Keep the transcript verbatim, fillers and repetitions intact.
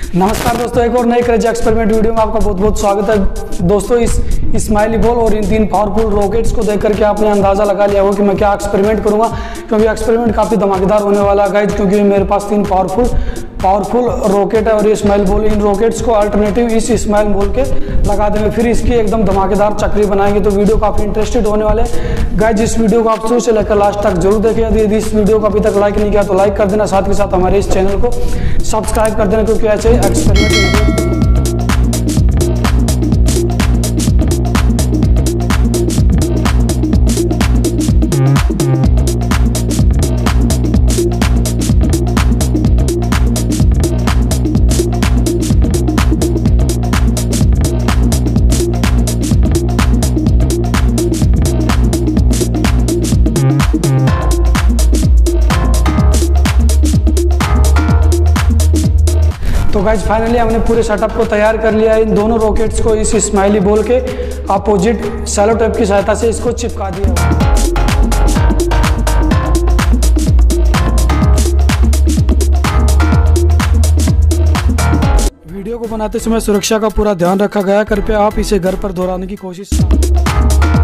नमस्कार दोस्तों, एक और नए क्रेजी एक्सपेरिमेंट वीडियो में आपका बहुत बहुत स्वागत है। दोस्तों इस स्माइली बॉल और इन तीन पावरफुल रॉकेट्स को देख करके आपने अंदाज़ा लगा लिया होगा कि मैं क्या एक्सपेरिमेंट करूंगा, क्योंकि एक्सपेरिमेंट काफ़ी धमाकेदार होने वाला है गाइस। क्योंकि मेरे पास तीन पावरफुल पावरफुल रॉकेट है और ये स्माइल बॉल, इन रॉकेट्स को अल्टरनेटिव इस स्माइल बॉल के लगा देंगे, फिर इसकी एकदम धमाकेदार चक्री बनाएंगे। तो वीडियो काफ़ी इंटरेस्टेड होने वाले हैं गाइस। इस वीडियो को आप शुरू से लेकर लास्ट तक जरूर देखें। यदि इस वीडियो को अभी तक लाइक नहीं किया तो लाइक कर देना, साथ के साथ हमारे इस चैनल को सब्सक्राइब कर देना, क्योंकि ऐसे एक्सपेरिमेंट तो गाइज फाइनली हमने पूरे सेटअप को तैयार कर लिया है। इन दोनों रॉकेट्स को इस स्माइली बॉल के अपोजिट सेलो टेप की सहायता से इसको चिपका दिया। वीडियो को बनाते समय सुरक्षा का पूरा ध्यान रखा गया, कृपया आप इसे घर पर दोहराने की कोशिश करें।